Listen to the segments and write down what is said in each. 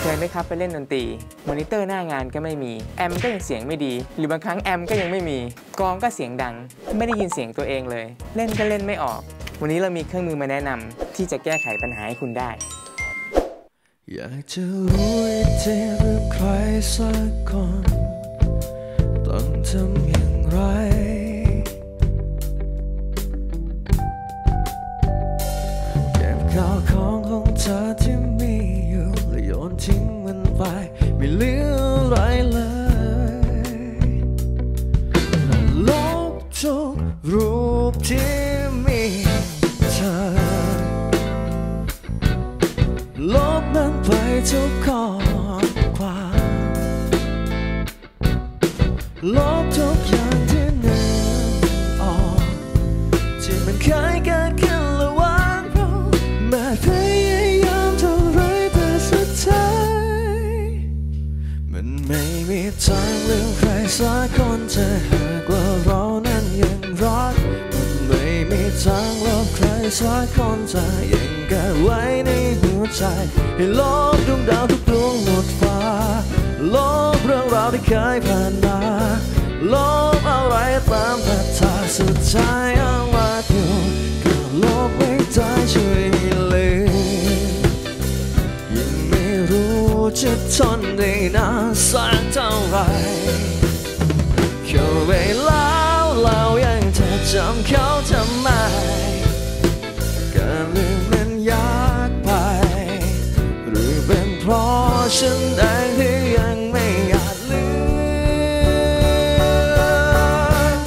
ยไหมครับไปเล่นดนตรีมอนิเตอร์หน้างานก็ไม่มีแอมก็ยังเสียงไม่ดีหรือบางครั้งแอมก็ยังไม่มีกลองก็เสียงดังไม่ได้ยินเสียงตัวเองเลยเล่นก็เล่นไม่ออกวันนี้เรามีเครื่องมือมาแนะนำที่จะแก้ไขปัญหาให้คุณได้อยากจะรู้อีกทีเรื่องใครสักคนต้องทำอย่างไรเก็บข้าวของเธอที่มีอยู่และโยนทิ้งมันไปไม่เหลืออะไรเลยลบทุกรูปที่มีเธอลบมันไปทุกข้อความลบทุกอย่างที่นึกออกที่มันเคยเกิดขึ้นระหว่างเราแม้พยายามเท่าไรแต่สุดท้ายมันไม่มีทางลืมใครสักคนจะหากว่าเรานั้นยังรักมันไม่มีทางลบใครสักคนจะยังเก็บไว้ในหัวใจให้ลบดวงดาวทุกดวงหมดฟ้าลบเรื่องราวที่เคยผ่านมาลบอะไรตามแต่ถ้าสุดท้ายยังรักอยู่ก็ลบไม่ได้ช่วยให้ลืมยังไม่รู้จะทนได้นานสักเท่าไรแค่เวลาเรายังจะจำเขาทำไมการลืมมันยากไปหรือเป็นเพราะฉันเองที่ยังไม่อาจลืม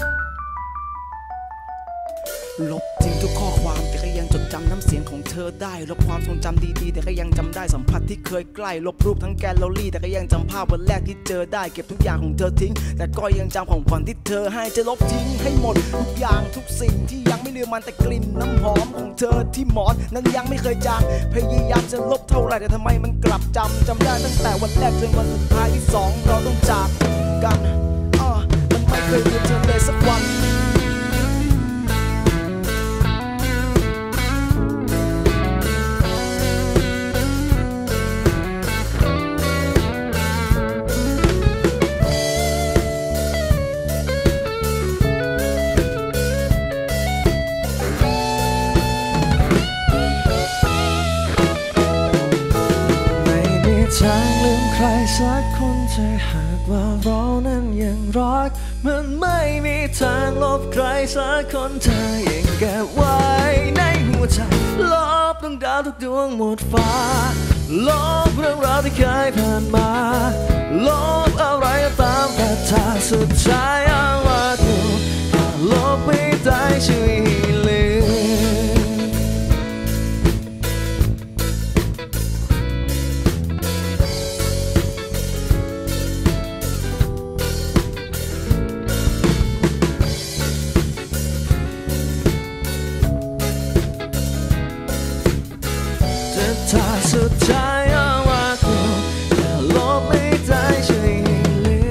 ลบทิ้งทุกข้อความแต่ก็ยังจดจำน้ำเสียงของเธอได้ลบความทรงจำดีๆแต่ก็ยังจำได้สัมผัสที่เคยใกล้ลบรูปทั้งแกลเลอรี่แต่ก็ยังจำภาพวันแรกที่เจอได้เก็บทุกอย่างของเธอทิ้งแต่ก็ยังจำของขวัญที่เธอให้จะลบทิ้งให้หมดทุกอย่างทุกสิ่งที่ยังไม่ลืมมันแต่กลิ่นน้ำหอมของเธอที่หมอนนั้นยังไม่เคยจางพยายามจะลบเท่าไรแต่ทำไมมันกลับจำได้ตั้งแต่วันแรกจนวันสุดท้ายที่สองเราต้องจากกันมันไม่เคยลืมเธอเลยสักวันทางลืมใครสักคนจะหากว่าเรานั้นยังรักมันไม่มีทางลบใครสักคนเธอยังเก็บไว้ในหัวใจลบดวงดาวทุกดวงหมดฟ้าลบเรื่องราวที่เคยผ่านมาลบอะไรก็ตามแต่ถ้าสุดท้ายยังรักอยู่ก็ลบไม่ได้ช่วยให้ลืมถ้าสุดท้ายยังรักอยู่แต่ลบไม่ได้ช่วยให้ลื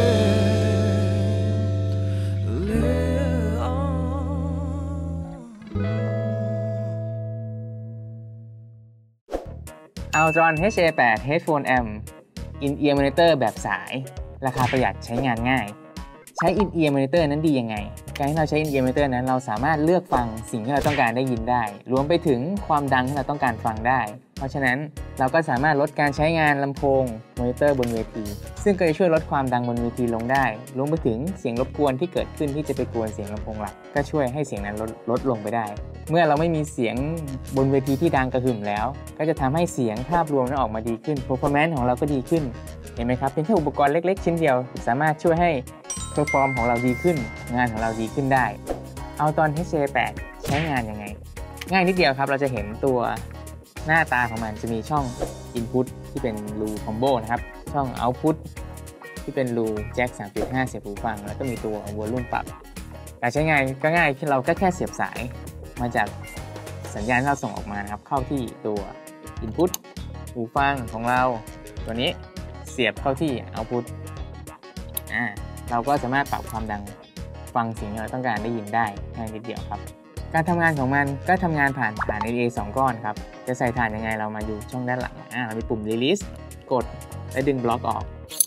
ม Altron HA8 Headphone Amp In-Ear Monitor แบบสายราคาประหยัดใช้งานง่ายใช้ In-Ear Monitor นั้นดียังไงการที่เราใช้ In-Ear Monitor นั้นเราสามารถเลือกฟังสิ่งที่เราต้องการได้ยินได้รวมไปถึงความดังที่เราต้องการฟังได้เพราะฉะนั้นเราก็สามารถลดการใช้งานลำโพงมอนิเตอร์บนเวทีซึ่งก็จะช่วยลดความดังบนเวทีลงได้รวมไปถึงเสียงรบกวนที่เกิดขึ้นที่จะไปกวนเสียงลำโพงหลักก็ช่วยให้เสียงนั้นลดลงไปได้เมื่อเราไม่มีเสียงบนเวทีที่ดังกระหึ่มแล้วก็จะทำให้เสียงภาพรวมนั้นออกมาดีขึ้น performance ของเราก็ดีขึ้นเห็นไหมครับเป็นแค่อุปกรณ์เล็กๆชิ้นเดียวสามารถช่วยให้ perform ของเราดีขึ้นงานของเราดีขึ้นได้Altron HA8 ใช้งานยังไงง่ายนิดเดียวครับเราจะเห็นตัวหน้าตาของมันจะมีช่อง Input ที่เป็นรูคอมโบนะครับช่อง Output ที่เป็นรูแจ็ค 3.5 เสียบหูฟังแล้วก็มีตัววอลลุ่มปรับการใช้งานก็ง่ายเราก็แค่เสียบสายมาจากสัญญาณที่เราส่งออกมานะครับเข้าที่ตัว Input หูฟังของเราตัวนี้เสียบเข้าที่ Output เราก็สามารถปรับความดังฟังสิ่งที่เราต้องการได้ยินได้ง่ายนิดเดียวครับการทำงานของมันก็ทำงานผ่านฐาน NA 2 ก้อนครับจะใส่ฐานยังไงเรามาดูช่องด้านหลังเรามีปุ่ม Release กดและดึงบล็อกออก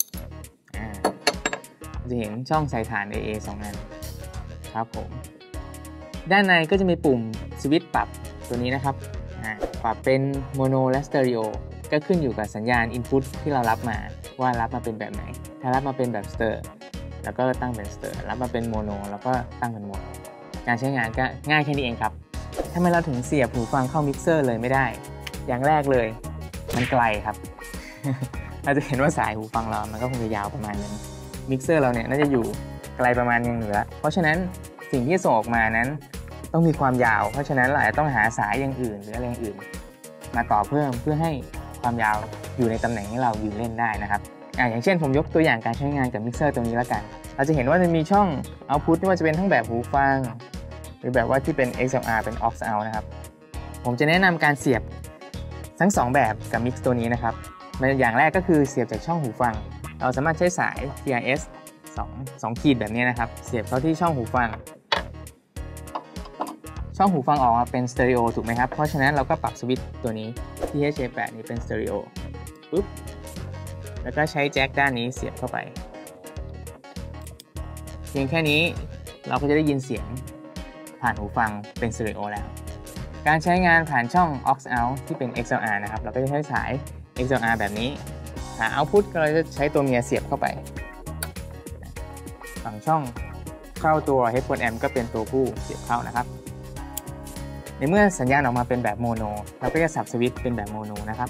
จะเห็นช่องใส่ฐาน AA 2 อันครับผมด้านในก็จะมีปุ่มสวิตช์ปรับตัวนี้นะครับปรับเป็นโมโนและสเตอริโอก็ขึ้นอยู่กับสัญญาณ Input ที่เรารับมาว่ารับมาเป็นแบบไหนถ้ารับมาเป็นแบบสเตอร์แล้วก็ตั้งเป็นสเตอร์รับมาเป็นโมโนแล้วก็ตั้งเป็นโมโนการใช้งานก็ง่ายแค่นี้เองครับทำไมเราถึงเสียบหูฟังเข้ามิกเซอร์เลยไม่ได้อย่างแรกเลยมันไกลครับ เราจะเห็นว่าสายหูฟังเรามันก็คงจะยาวประมาณนึงมิกเซอร์เราเนี่ยน่าจะอยู่ไกลประมาณนึงอยู่แล้วเพราะฉะนั้นสิ่งที่ส่งออกมานั้นต้องมีความยาวเพราะฉะนั้นเราอาจจะต้องหาสายอย่างอื่นหรืออะไรอย่างอื่นมาต่อเพิ่มเพื่อให้ความยาวอยู่ในตำแหน่งที่เรายืนเล่นได้นะครับอย่างเช่นผมยกตัวอย่างการใช้งานกับมิกเซอร์ตัวนี้แล้วกันเราจะเห็นว่าจะมีช่อง Output ที่ว่าจะเป็นทั้งแบบหูฟังหรือแบบว่าที่เป็น XLR เป็น Aux Out นะครับผมจะแนะนำการเสียบทั้ง2แบบกับมิกซ์ตัวนี้นะครับอย่างแรกก็คือเสียบจากช่องหูฟังเราสามารถใช้สาย TRS 2 ขีดแบบนี้นะครับเสียบเข้าที่ช่องหูฟังออกมาเป็นสเตอริโอถูกไหมครับเพราะฉะนั้นเราก็ปรับสวิตช์ตัวนี้ที่ HA8 นี้เป็นสเตอริโอปุ๊บแล้วก็ใช้แจ็คด้านนี้เสียบเข้าไปเพียงแค่นี้เราก็จะได้ยินเสียงผ่านหูฟังเป็นสเตอริโอแล้วการใช้งานผ่านช่อง Aux Out ที่เป็น XLR นะครับเราก็จะใช้สาย XLR แบบนี้หา Output เราจะใช้ตัวเมียเสียบเข้าไปฝั่งช่องเข้าตัว Headphone Amp ก็เป็นตัวผู้เสียบเข้านะครับในเมื่อสัญญาณออกมาเป็นแบบโมโนเราก็จะสับสวิตช์เป็นแบบโมโนนะครับ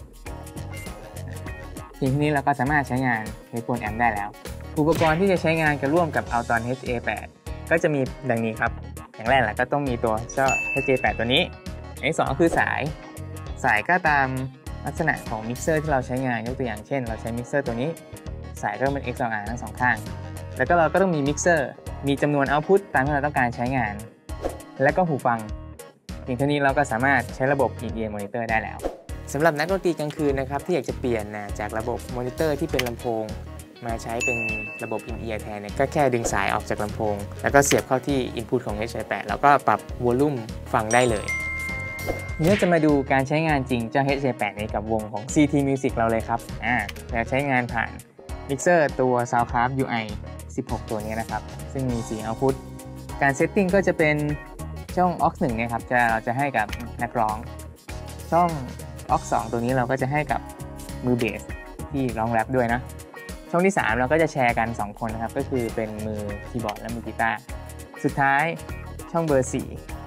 ทีนี้เราก็สามารถใช้งาน Headphone Amp ได้แล้วอุปกรณ์ที่จะใช้งานกันร่วมกับ Alton HA8 ก็จะมีดังนี้ครับอย่างแรกก็ต้องมีตัวเจ้า HA8 ตัวนี้อันที่2คือสายก็ตามลักษณะของมิกเซอร์ที่เราใช้งานยกตัวอย่างเช่นเราใช้มิกเซอร์ตัวนี้สายก็เป็น XLR ทั้ง2ข้างแล้วก็เราก็ต้องมีมิกเซอร์มีจำนวน Output ตามที่เราต้องการใช้งานและก็หูฟังเพียงเท่านี้เราก็สามารถใช้ระบบ in-ear monitor ได้แล้วสำหรับนักดนตรีกลางคืนนะครับที่อยากจะเปลี่ยนจากระบบมอนิเตอร์ที่เป็นลำโพงมาใช้เป็นระบบ in-ear แทนเนี่ยก็แค่ดึงสายออกจากลำโพงแล้วก็เสียบเข้าที่ input ของ HA8 แล้วก็ปรับ volume ฟังได้เลยเดี๋ยวจะมาดูการใช้งานจริงเจ้า HA8 นี้กับวงของ CT Music เราเลยครับจะใช้งานผ่านมิกเซอร์ตัว Soundcraft UI 16 ตัวนี้นะครับซึ่งมี4 output การเซตติ้งก็จะเป็นช่อง aux 1เนี่ยครับเราจะให้กับนักร้องช่อง aux 2ตัวนี้เราก็จะให้กับมือเบสที่ร้องแรปด้วยนะช่องที่3เราก็จะแชร์กัน2คนนะครับก็คือเป็นมือคีย์บอร์ดและมือกีตาร์สุดท้ายช่องเบอร์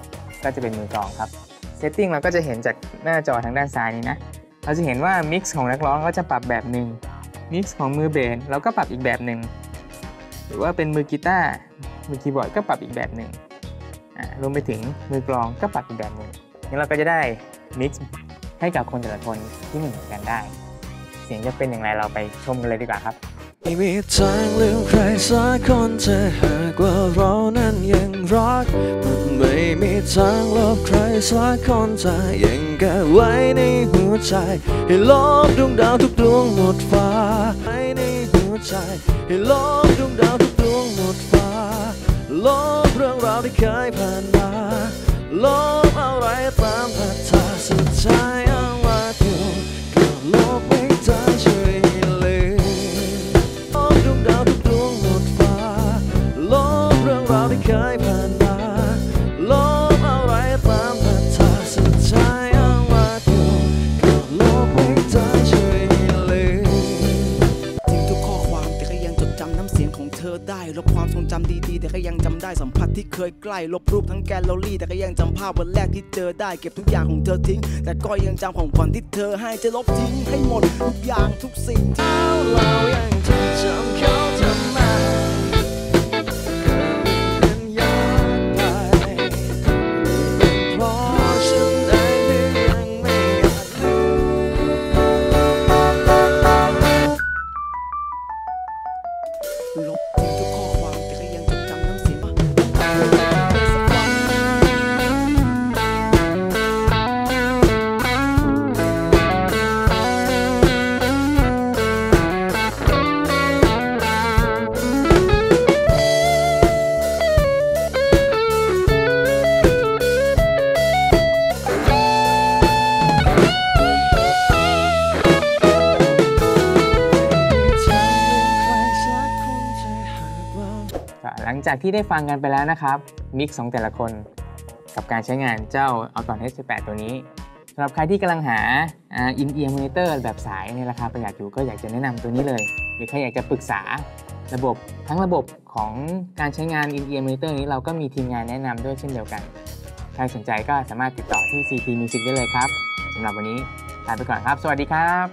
4ก็จะเป็นมือกลองครับเซตติ้งเราก็จะเห็นจากหน้าจอทางด้านซ้ายนี้นะเราจะเห็นว่ามิกซ์ของนักร้องก็จะปรับแบบหนึ่งมิกซ์ของมือเบสเราก็ปรับอีกแบบหนึ่งหรือว่าเป็นมือกีตาร์มือคีย์บอร์ดก็ปรับอีกแบบหนึ่งรวมไปถึงมือกลองก็ปรับอีกแบบหนึ่งงั้นเราก็จะได้มิกซ์ให้กับคนแต่ละคนที่เหมือนกันได้เสียงจะเป็นอย่างไรเราไปชมกันเลยดีกว่าครับไม่มีทางลืมใครสักคนจะหากว่าเรานั้นยังรักมันไม่มีทางลบใครสักคนจะยังเก็บไว้ในหัวใจให้ลบดวงดาวทุกดวงหมดฟ้าไว้ในหัวใจให้ลบดวงดาวทุกดวงหมดฟ้าลบเรื่องราวที่เคยผ่านมาลบอะไรตามพัฒนาสุดท้ายเอาว่าอยู่ก็ลบไม่ได้ช่วยลืมลบดวงดาวทุกดวงหมดฟ้าลบเรื่องราวที่เคยผ่านมาลบอะไรตามพัฒนาสุดท้ายเอาว่าอยู่ก็ลบไม่ได้ช่วยลืมทิ้งทุกข้อความแต่ก็ยังจดจำน้ำเสียงของเธอได้ลบความทรงจำดีๆแต่ก็ยังจำได้สัมผัสที่เคยใกล้ลบรูปทั้งแกลเลอรี่แต่ก็ยังจำภาพวันแรกที่เจอได้เก็บทุกอย่างของเธอทิ้งแต่ก็ยังจำของขวัญที่เธอให้จะลบทิ้งให้หมดทุกอย่างทุกสิ่งที่เรายังจะจำเขาทำไมเป็นยากไปเพราะฉันเองที่ยังไม่อยากลืมลบทิ้งทุกข้อความแต่ก็ยังจดจำน้ำเสียงงจากที่ได้ฟังกันไปแล้วนะครับมิกซ์ของแต่ละคนกับการใช้งานเจ้า Alton H8 ตัวนี้สำหรับใครที่กำลังหาin-ear monitor แบบสายในราคาประหยัดอยู่ก็อยากจะแนะนำตัวนี้เลยหรือใครอยากจะปรึกษาระบบทั้งระบบของการใช้งาน in-ear monitor นี้เราก็มีทีมงานแนะนำด้วยเช่นเดียวกันใครสนใจก็สามารถติดต่อที่ CT Music ได้เลยครับสำหรับวันนี้ลาไปก่อนครับสวัสดีครับ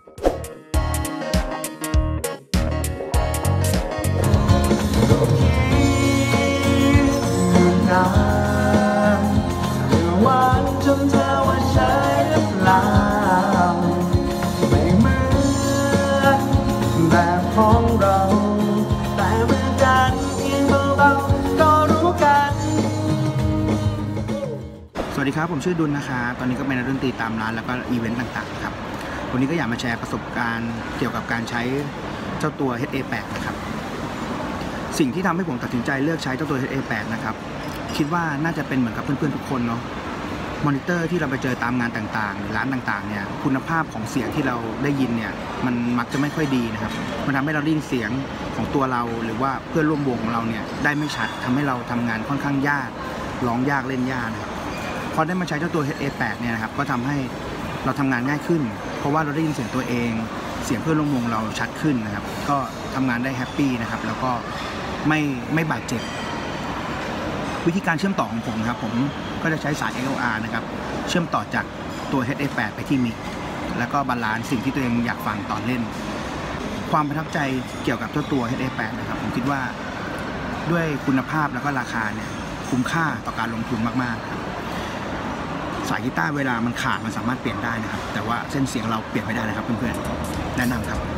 หวานจนเธอว่าใช่หรือเปล่าไม่เหมือนแบบของเราแต่เหมือนกันเพียงเบาๆก็รู้กันสวัสดีครับผมชื่อดุลนะคะตอนนี้ก็เป็นนักดนตรีตามร้านแล้วก็อีเวนต์ต่างๆครับวันนี้ก็อยากมาแชร์ประสบการณ์เกี่ยวกับการใช้เจ้าตัว HA8 นะครับสิ่งที่ทำให้ผมตัดสินใจเลือกใช้เจ้าตัว HA8 นะครับคิดว่าน่าจะเป็นเหมือนกับเพื่อนๆทุกคนเนาะมอนิเตอร์ที่เราไปเจอตามงานต่างๆหรือร้านต่างๆเนี่ยคุณภาพของเสียงที่เราได้ยินเนี่ยมันมักจะไม่ค่อยดีนะครับมันทำให้เราได้ยินเสียงของตัวเราหรือว่าเพื่อนร่วมวงของเราเนี่ยได้ไม่ชัดทำให้เราทำงานค่อนข้างยากร้องยากเล่นยากนะครับพอได้มาใช้เจ้าตัว HA8 เนี่ยนะครับก็ทำให้เราทำงานง่ายขึ้นเพราะว่าเราได้ยินเสียงตัวเองเสียงเพื่อนร่วมวงเราชัดขึ้นนะครับก็ทำงานได้แฮปปี้นะครับแล้วก็ไม่บาดเจ็บวิธีการเชื่อมต่อของผมนะครับผมก็จะใช้สาย XLR นะครับเชื่อมต่อจากตัว HA8 ไปที่มิกแล้วก็บาลานซ์สิ่งที่ตัวเองอยากฟังตอนเล่นความประทับใจเกี่ยวกับตัว HA8 นะครับผมคิดว่าด้วยคุณภาพแล้วก็ราคาเนี่ยคุ้มค่าต่อการลงทุนมากๆครับสายกีตาร์เวลามันขาดมันสามารถเปลี่ยนได้นะครับแต่ว่าเส้นเสียงเราเปลี่ยนไม่ได้นะครับเพื่อนๆแนะนำครับ